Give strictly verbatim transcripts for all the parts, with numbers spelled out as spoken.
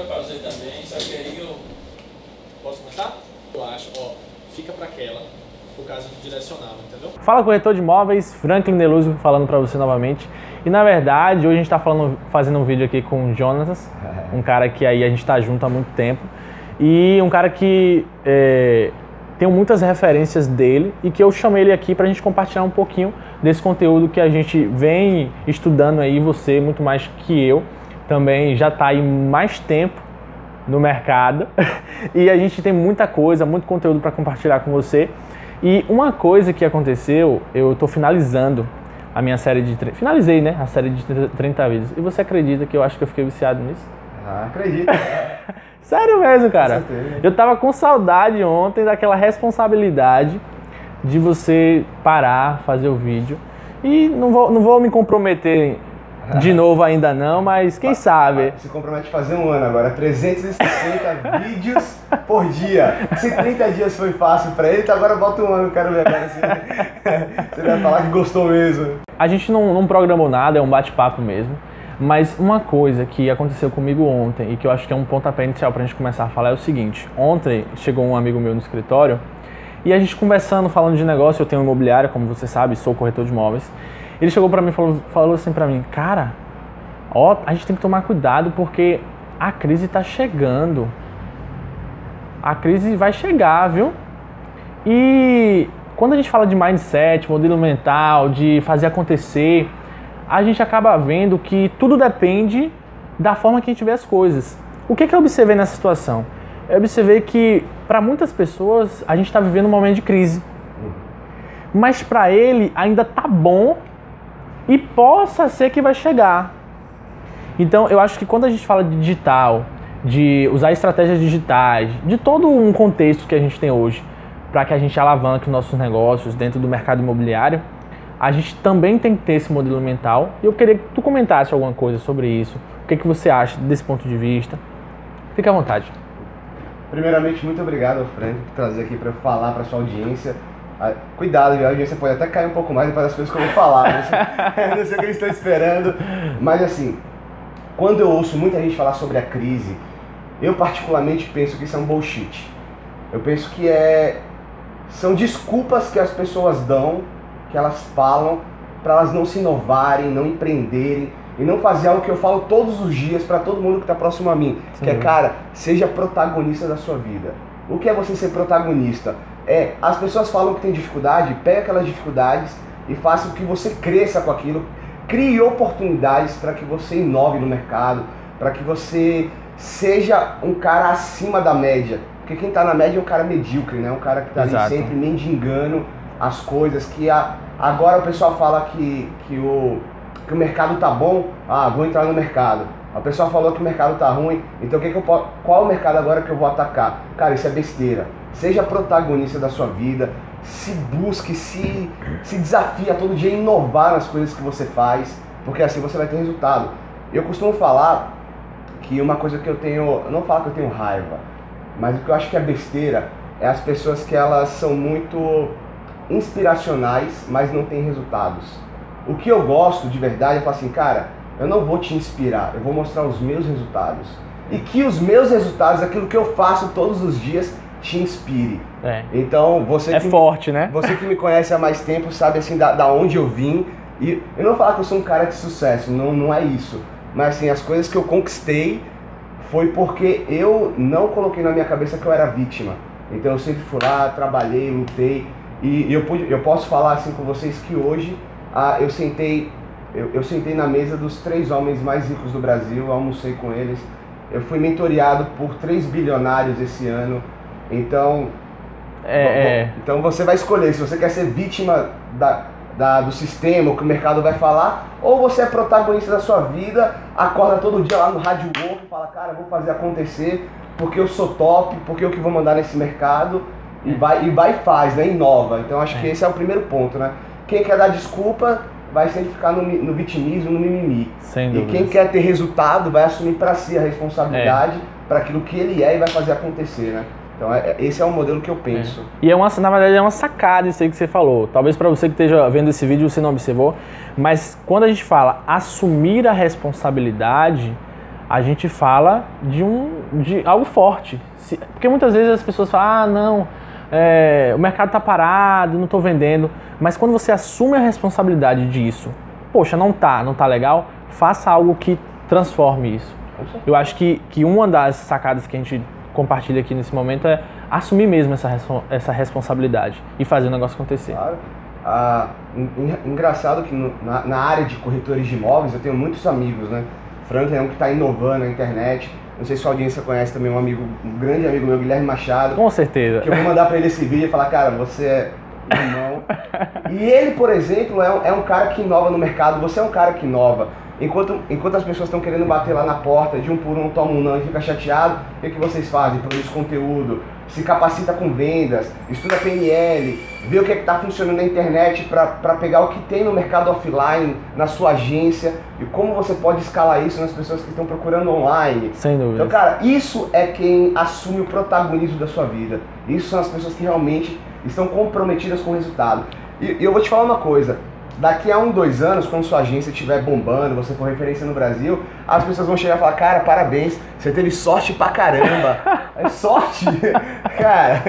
fazer também, só que aí eu... Posso começar? Eu acho, ó, fica para aquela, por causa do direcional, entendeu? Fala, corretor de imóveis, Franklin Deluzio falando para você novamente. E na verdade, hoje a gente está falando, fazendo um vídeo aqui com o Jonatas, um cara que aí a gente está junto há muito tempo. E um cara que é, tem muitas referências dele e que eu chamei ele aqui para a gente compartilhar um pouquinho desse conteúdo que a gente vem estudando aí, você muito mais que eu, também já está aí mais tempo no mercado e a gente tem muita coisa, muito conteúdo para compartilhar com você. E uma coisa que aconteceu, eu estou finalizando a minha série de... Finalizei, né? A série de trinta vídeos. E você acredita que eu acho que eu fiquei viciado nisso? Ah, acredito. Sério mesmo, cara. Eu tava com saudade ontem daquela responsabilidade de você parar, fazer o vídeo. E não vou, não vou me comprometer de novo ainda não, mas quem sabe. Se compromete a fazer um ano agora, trezentos e sessenta vídeos por dia. Se trinta dias foi fácil pra ele, então agora volta um ano, quero ver agora se você vai falar que gostou mesmo. A gente não, não programou nada, é um bate-papo mesmo. Mas uma coisa que aconteceu comigo ontem e que eu acho que é um pontapé inicial pra gente começar a falar é o seguinte. Ontem chegou um amigo meu no escritório e a gente conversando, falando de negócio, eu tenho imobiliária, como você sabe, sou corretor de imóveis. Ele chegou pra mim e falou, falou assim pra mim, cara, ó, a gente tem que tomar cuidado porque a crise tá chegando. A crise vai chegar, viu? E quando a gente fala de mindset, modelo mental, de fazer acontecer, a gente acaba vendo que tudo depende da forma que a gente vê as coisas. O que, que eu observei nessa situação? Eu observei que, para muitas pessoas, a gente está vivendo um momento de crise. Mas para ele ainda tá bom e possa ser que vai chegar. Então, eu acho que quando a gente fala de digital, de usar estratégias digitais, de todo um contexto que a gente tem hoje, para que a gente alavanque os nossos negócios dentro do mercado imobiliário, a gente também tem que ter esse modelo mental. E eu queria que tu comentasse alguma coisa sobre isso. O que, que você acha desse ponto de vista? Fique à vontade. Primeiramente, muito obrigado, Frank, por trazer aqui para falar para sua audiência. Cuidado, a audiência pode até cair um pouco mais depois das coisas que eu vou falar. Não sei, não sei o que eles estão esperando. Mas assim, quando eu ouço muita gente falar sobre a crise, eu particularmente penso que isso é um bullshit. Eu penso que é... são desculpas que as pessoas dão, que elas falam, para elas não se inovarem, não empreenderem e não fazer algo que eu falo todos os dias para todo mundo que está próximo a mim. Sim. Que é, cara, seja protagonista da sua vida. O que é você ser protagonista? É, as pessoas falam que tem dificuldade, pega aquelas dificuldades e faça com que você cresça com aquilo. Crie oportunidades para que você inove no mercado, para que você seja um cara acima da média. Porque quem está na média é um cara medíocre, né? Um cara que está ali sempre mendigando as coisas, que a, agora o pessoal fala que, que, o, que o mercado tá bom, ah, vou entrar no mercado. A pessoa falou que o mercado tá ruim, então o que que eu, qual é o mercado agora que eu vou atacar? Cara, isso é besteira. Seja protagonista da sua vida, se busque, se, se desafie a todo dia inovar nas coisas que você faz, porque assim você vai ter resultado. Eu costumo falar que uma coisa que eu tenho, não falo que eu tenho raiva, mas o que eu acho que é besteira é as pessoas que elas são muito inspiracionais, mas não têm resultados. O que eu gosto de verdade é falar assim, cara, eu não vou te inspirar, eu vou mostrar os meus resultados. E que os meus resultados, aquilo que eu faço todos os dias, te inspire. É. Então, você é que, forte, né? Você que me conhece há mais tempo sabe assim da, da onde eu vim. E eu não vou falar que eu sou um cara de sucesso, não, não é isso. Mas assim, as coisas que eu conquistei foi porque eu não coloquei na minha cabeça que eu era vítima. Então eu sempre fui lá, trabalhei, lutei. E eu, pude, eu posso falar assim com vocês que hoje ah, eu, sentei, eu, eu sentei na mesa dos três homens mais ricos do Brasil, almocei com eles. Eu fui mentoreado por três bilionários esse ano. Então, é, bom, é. então você vai escolher se você quer ser vítima da, da, do sistema, o que o mercado vai falar, ou você é protagonista da sua vida, acorda todo dia lá no Rádio Globo e fala, cara, eu vou fazer acontecer porque eu sou top, porque eu que vou mandar nesse mercado. E vai, e vai e faz, né? Inova. Então acho é. que esse é o primeiro ponto, né? Quem quer dar desculpa vai sempre ficar no, no vitimismo, no mimimi. Sem e dúvidas. Quem quer ter resultado vai assumir para si a responsabilidade, é. para aquilo que ele é e vai fazer acontecer, né? Então é, esse é o modelo que eu penso. É. E é uma, na verdade é uma sacada isso aí que você falou. Talvez para você que esteja vendo esse vídeo você não observou, mas quando a gente fala assumir a responsabilidade, a gente fala de um, de algo forte. Se, porque muitas vezes as pessoas falam, ah, não, é, o mercado tá parado, não estou vendendo. Mas quando você assume a responsabilidade disso, poxa, não tá, não tá legal, faça algo que transforme isso. Eu acho que, que uma das sacadas que a gente compartilha aqui nesse momento é assumir mesmo essa, essa responsabilidade e fazer o negócio acontecer. Claro. Ah, engraçado que no, na, na área de corretores de imóveis eu tenho muitos amigos, né? Franklin é um que está inovando na internet. Não sei se a audiência conhece também um amigo, um grande amigo meu, Guilherme Machado. Com certeza. Que eu vou mandar para ele esse vídeo e falar, cara, você é irmão. E ele, por exemplo, é um, é um cara que inova no mercado, você é um cara que inova. Enquanto, enquanto as pessoas estão querendo bater lá na porta, de um por um, toma um não e fica chateado, o que, que vocês fazem? Produz conteúdo, se capacita com vendas, estuda P N L, vê o que é está funcionando na internet para pegar o que tem no mercado offline, na sua agência, e como você pode escalar isso nas pessoas que estão procurando online. Sem dúvida. Então, cara, isso é quem assume o protagonismo da sua vida. Isso são as pessoas que realmente estão comprometidas com o resultado. E, e eu vou te falar uma coisa. Daqui a um, dois anos, quando sua agência estiver bombando, você for referência no Brasil, as pessoas vão chegar e falar, cara, parabéns, você teve sorte pra caramba. É sorte? Cara,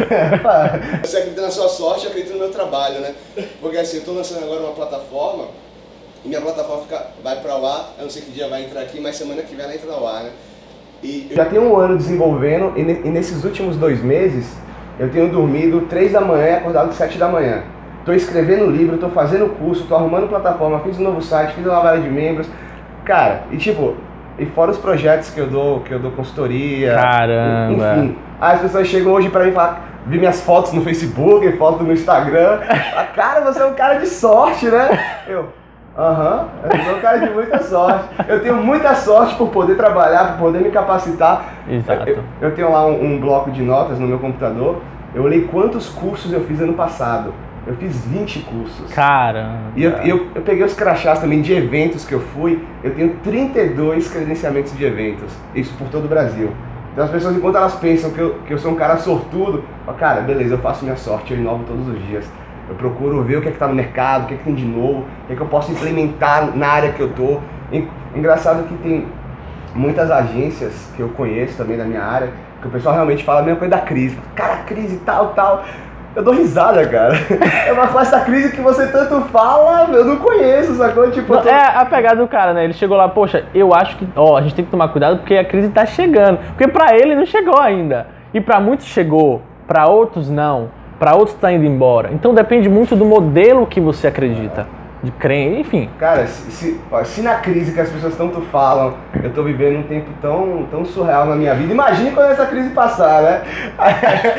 você acredita na sua sorte, eu acredito no meu trabalho, né? Porque assim, eu tô lançando agora uma plataforma, e minha plataforma fica, vai pra ar, eu não sei que dia vai entrar aqui, mas semana que vem ela entra no ar, né? E eu já tenho um ano desenvolvendo, e, ne e nesses últimos dois meses, eu tenho dormido três da manhã e acordado sete da manhã. Tô escrevendo livro, tô fazendo curso, tô arrumando plataforma, fiz um novo site, fiz uma nova área de membros. Cara, e tipo, e fora os projetos que eu dou, que eu dou consultoria. Caramba! Enfim. Aí as pessoas chegam hoje pra mim e falam, vi minhas fotos no Facebook, fotos no Instagram. Ah, cara, você é um cara de sorte, né? Eu, aham, uh-huh, eu sou um cara de muita sorte. Eu tenho muita sorte por poder trabalhar, por poder me capacitar. Exato. Eu, eu tenho lá um, um bloco de notas no meu computador. Eu olhei quantos cursos eu fiz ano passado. Eu fiz vinte cursos. Caramba! E eu, eu, eu peguei os crachás também de eventos que eu fui. Eu tenho trinta e dois credenciamentos de eventos. Isso por todo o Brasil. Então as pessoas, enquanto elas pensam que eu, que eu sou um cara sortudo, eu falo, cara, beleza, eu faço minha sorte, eu inovo todos os dias. Eu procuro ver o que é que tá no mercado, o que é que tem de novo, o que é que eu posso implementar na área que eu tô. E, engraçado que tem muitas agências que eu conheço também da minha área, que o pessoal realmente fala a mesma coisa da crise. Cara, crise tal, tal. Eu dou risada, cara. É uma fase da crise que você tanto fala, eu não conheço, sacou? Tipo, não, tô... É a pegada do cara, né? Ele chegou lá, poxa, eu acho que, ó, a gente tem que tomar cuidado porque a crise tá chegando. Porque pra ele não chegou ainda. E pra muitos chegou, pra outros não. Pra outros tá indo embora. Então depende muito do modelo que você acredita. De crença, enfim. Cara, se, se, se na crise que as pessoas tanto falam, eu tô vivendo um tempo tão, tão surreal na minha vida, imagine quando essa crise passar, né? Aí,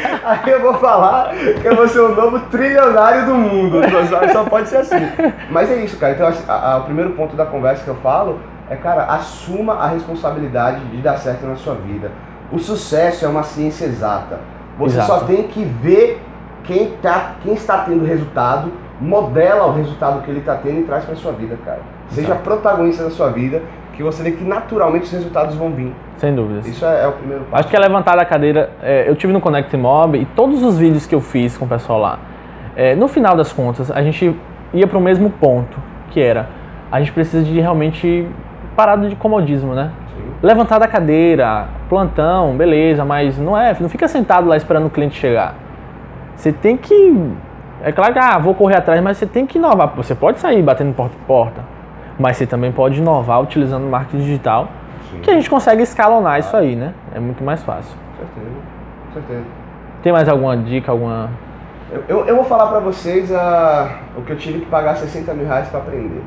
aí eu vou falar que eu vou ser o novo trilionário do mundo, só pode ser assim. Mas é isso, cara, então a, a, o primeiro ponto da conversa que eu falo é, cara, assuma a responsabilidade de dar certo na sua vida. O sucesso é uma ciência exata. Você Exato. só tem que ver quem, tá, quem está tendo resultado, modela o resultado que ele está tendo e traz para sua vida, cara. Seja Exato. protagonista da sua vida, que você vê que naturalmente os resultados vão vir. Sem dúvidas. Isso é, é o primeiro passo. Acho que é levantar da cadeira. É, eu tive no Connect Mob e todos os vídeos que eu fiz com o pessoal lá, é, no final das contas, a gente ia para o mesmo ponto, que era, a gente precisa de realmente parar de comodismo, né? Sim. Levantar da cadeira, plantão, beleza, mas não é, não fica sentado lá esperando o cliente chegar. Você tem que... É claro que, ah, vou correr atrás, mas você tem que inovar. Você pode sair batendo porta em porta, mas você também pode inovar utilizando marketing digital, Sim. que a gente consegue escalonar isso aí, né? É muito mais fácil. Com certeza, com certeza. Tem mais alguma dica, alguma... Eu, eu, eu vou falar pra vocês uh, o que eu tive que pagar sessenta mil reais pra aprender.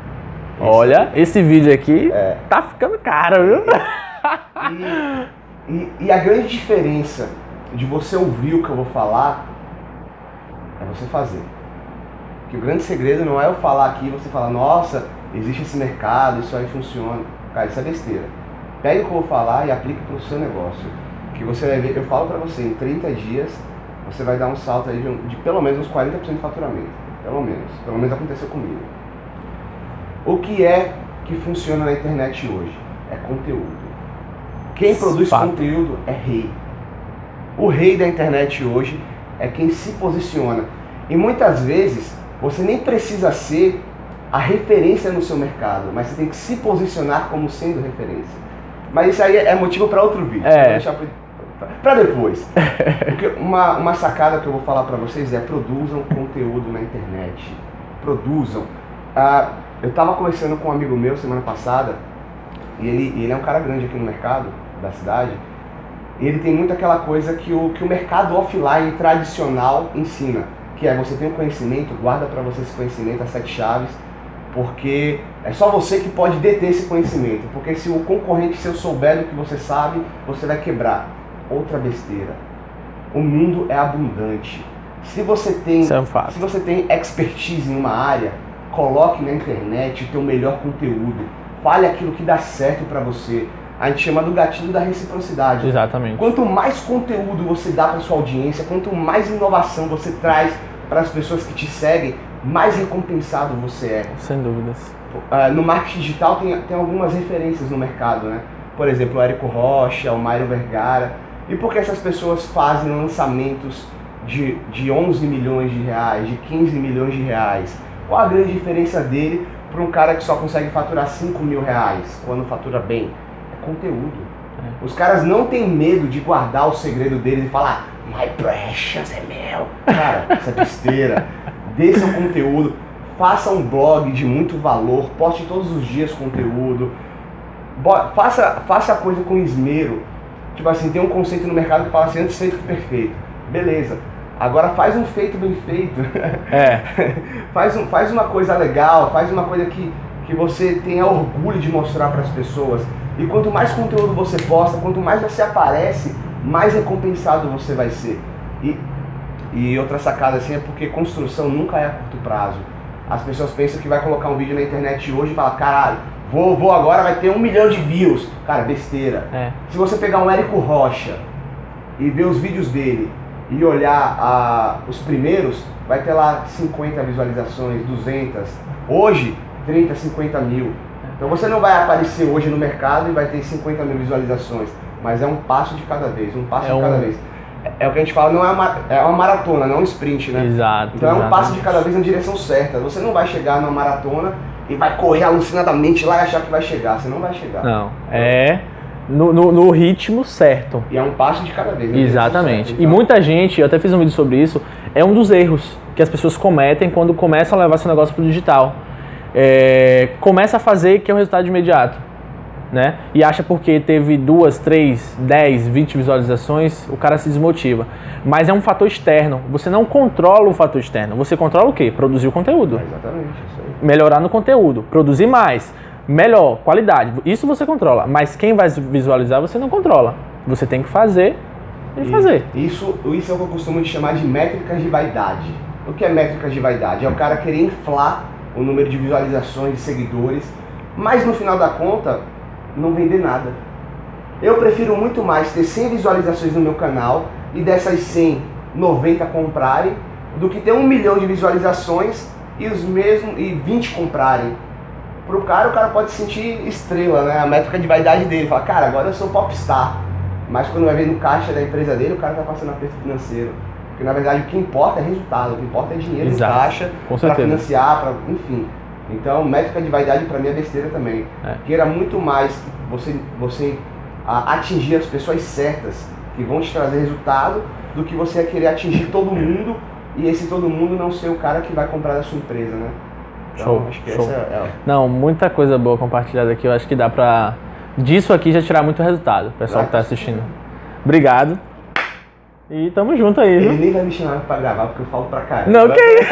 Olha, esse, esse vídeo aqui é. tá ficando caro, viu? E, e, e a grande diferença de você ouvir o que eu vou falar é você fazer. Que o grande segredo não é eu falar aqui e você falar, nossa, existe esse mercado, isso aí funciona. Cara, isso é besteira. Pega o que eu vou falar e aplique para o seu negócio. Que você vai ver, eu falo para você, em trinta dias, você vai dar um salto aí de, de pelo menos uns quarenta por cento de faturamento. Pelo menos. Pelo menos aconteceu comigo. O que é que funciona na internet hoje? É conteúdo. Quem produz Fato. conteúdo é rei. O rei da internet hoje é quem se posiciona. E muitas vezes você nem precisa ser a referência no seu mercado, mas você tem que se posicionar como sendo referência. Mas isso aí é motivo para outro vídeo. É. Vou deixar para depois. Porque uma, uma sacada que eu vou falar para vocês é produzam conteúdo na internet. Produzam. Ah, eu estava conversando com um amigo meu semana passada, e ele, ele é um cara grande aqui no mercado da cidade, e ele tem muito aquela coisa que o, que o mercado offline tradicional ensina, que é você tem um conhecimento, guarda para você esse conhecimento, as sete chaves, porque é só você que pode deter esse conhecimento, porque se o concorrente seu souber do que você sabe, você vai quebrar. Outra besteira, o mundo é abundante. Se você tem, Isso é um fato. se você tem expertise em uma área, coloque na internet o teu melhor conteúdo, fale aquilo que dá certo para você. A gente chama do gatilho da reciprocidade. Exatamente. Quanto mais conteúdo você dá para sua audiência, quanto mais inovação você traz para as pessoas que te seguem, mais recompensado você é. Sem dúvidas. Uh, no marketing digital tem, tem algumas referências no mercado, né? Por exemplo, o Érico Rocha, o Mário Vergara. E por que essas pessoas fazem lançamentos de, de onze milhões de reais, de quinze milhões de reais? Qual a grande diferença dele para um cara que só consegue faturar cinco mil reais quando fatura bem? É conteúdo. É. Os caras não têm medo de guardar o segredo deles e falar My precious é meu. Cara, isso é besteira. Dê seu conteúdo, faça um blog de muito valor, poste todos os dias conteúdo, faça, faça a coisa com esmero. Tipo assim, tem um conceito no mercado que fala assim, antes feito que perfeito. Beleza. Agora faz um feito bem feito. É. faz, um, faz uma coisa legal, faz uma coisa que, que você tenha orgulho de mostrar para as pessoas. E quanto mais conteúdo você posta, quanto mais você aparece, mais recompensado você vai ser. E, e outra sacada assim é porque construção nunca é a curto prazo. As pessoas pensam que vai colocar um vídeo na internet hoje e falar, caralho, vou, vou agora, vai ter um milhão de views. Cara, besteira. É. Se você pegar um Érico Rocha e ver os vídeos dele e olhar a, os primeiros, vai ter lá cinquenta visualizações, duzentas. Hoje, trinta, cinquenta mil. Então você não vai aparecer hoje no mercado e vai ter cinquenta mil visualizações, mas é um passo de cada vez, um passo é de cada um... vez. É, é o que a gente fala, não é uma, é uma maratona, não um sprint, né? Exato. Então é um exatamente. passo de cada vez na direção certa. Você não vai chegar numa maratona e vai correr alucinadamente lá e achar que vai chegar. Você não vai chegar. Não, é no, no, no ritmo certo. E é um passo de cada vez. Exatamente. Então, e muita gente, eu até fiz um vídeo sobre isso, é um dos erros que as pessoas cometem quando começam a levar seu negócio pro digital. É, começa a fazer que é um resultado imediato, né? E acha porque teve duas, três, dez, vinte visualizações, o cara se desmotiva. Mas é um fator externo. Você não controla o fator externo. Você controla o quê? Produzir o conteúdo. É exatamente, isso aí. Melhorar no conteúdo, produzir mais, melhor, qualidade. Isso você controla. Mas quem vai visualizar você não controla. Você tem que fazer e, e fazer. Isso, isso é o que eu costumo chamar de métricas de vaidade. O que é métricas de vaidade? É o cara querer inflar o número de visualizações, de seguidores, mas no final da conta, não vender nada. Eu prefiro muito mais ter cem visualizações no meu canal e dessas cem, noventa comprarem, do que ter um milhão de visualizações e os mesmos e vinte comprarem. Pro cara, o cara pode se sentir estrela, né? A métrica de vaidade dele. Fala, cara, agora eu sou popstar. Mas quando vai ver no caixa da empresa dele, o cara tá passando aperto financeiro. Porque na verdade o que importa é resultado, o que importa é dinheiro Exato. em caixa para financiar, pra, enfim. Então, métrica de vaidade para mim é besteira também. É. Queira muito mais você, você a, atingir as pessoas certas que vão te trazer resultado do que você querer atingir todo mundo e esse todo mundo não ser o cara que vai comprar da sua empresa, né? Então, show, acho que show. essa é... Não, muita coisa boa compartilhada aqui. Eu acho que dá pra, disso aqui, já tirar muito resultado, pessoal que tá assistindo. Obrigado. E tamo junto aí, viu? Ele nem vai me chamar pra gravar porque eu falo pra caramba. Não, que isso?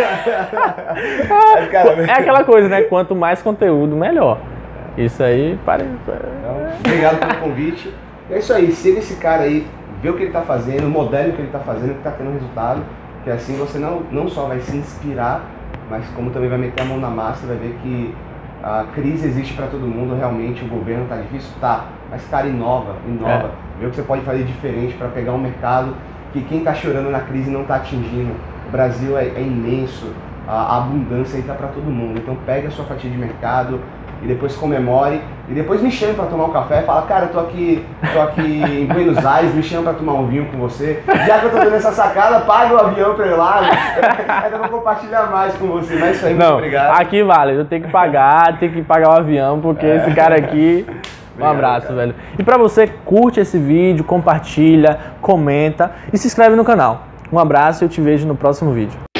é, é aquela coisa, né? Quanto mais conteúdo, melhor. Isso aí, pare. Então, obrigado pelo convite. É isso aí, siga esse cara aí, vê o que ele tá fazendo, modele o que ele tá fazendo, que tá tendo resultado. Que assim você não, não só vai se inspirar, mas como também vai meter a mão na massa, vai ver que a crise existe para todo mundo, realmente o governo tá difícil, tá, mas cara, inova, inova, é. Vê o que você pode fazer diferente para pegar um mercado que quem tá chorando na crise não tá atingindo. O Brasil é, é imenso, a, a abundância aí tá para todo mundo, então pega a sua fatia de mercado e depois comemore, e depois me chame para tomar um café, fala, cara, eu tô aqui, tô aqui em Buenos Aires, me chama para tomar um vinho com você, já que eu tô dando essa sacada, paga o avião pra eu ir lá, aí eu vou compartilhar mais com você, mas isso aí, muito não, obrigado. Aqui vale, eu tenho que pagar, tenho que pagar o avião, porque é. esse cara aqui Um abraço, velho. E pra você, curte esse vídeo, compartilha, comenta e se inscreve no canal. Um abraço e eu te vejo no próximo vídeo.